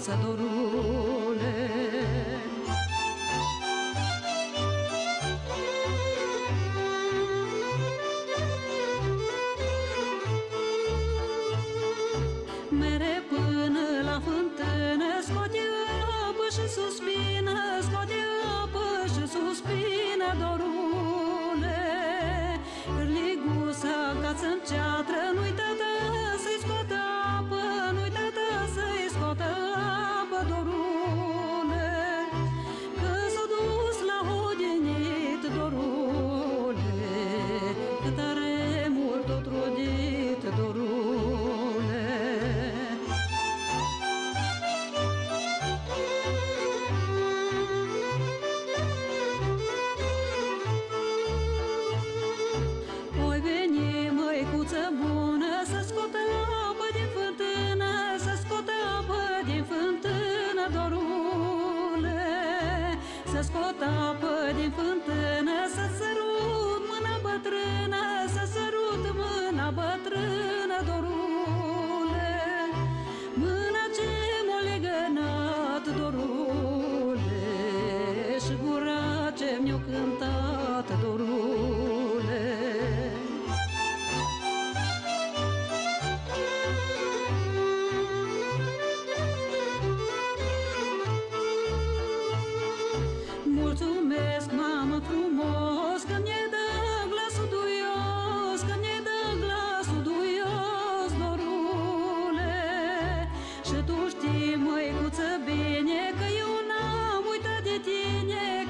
acasă, dorule. Mere până la fântână, scoate apă și suspină, scoate apă și suspină, dorule. Cârliguța cață-n ceatră, nu-i tată să-i scoată apă, nu-i tată să-i scoată apă, dorule. Că s-o dus la hodinit, dorule, că tare mult o trudit, dorule. Măicuță bună, să scoată apă din fântână, să scoată apă din fântână, dorule. Să scoată apă din fântână, să sărut mâna bătrână, să sărut mâna bătrână, dorule. Mâna ce m-a legănat, dorule, și gura ce mi-a cântat, dorule. Mulțumesc, mamă frumos, că mi-ai dat glasul duios, că mi-ai dat glasul duios, dorule. Și tu știi, măicuță, bine, că eu n-am uitat de tine,